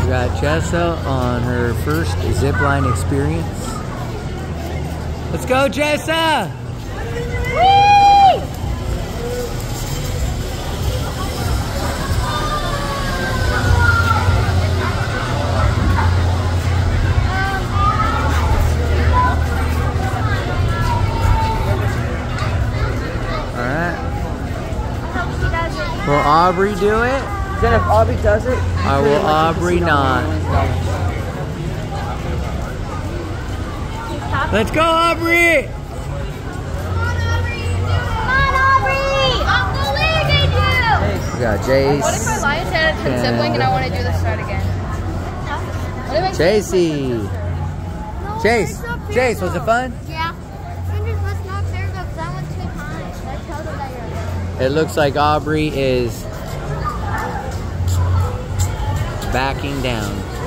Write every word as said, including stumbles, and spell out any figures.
We got Jessa on her first zip line experience. Let's go, Jessa! Whee! Alright. Will Aubrey do it? Then if Aubrey does it, Or will Aubrey not? Let's go, Aubrey! Come on, Aubrey! I'm believing you! We got Jace. What if I lie and say it's a sibling and I want to do this start again? What if I Chasey. No, Chase. it's not fair, Chase, was it though. fun? Yeah. Sanders, that's not fair though, because I went two times. I told him that you're It looks like Aubrey is backing down.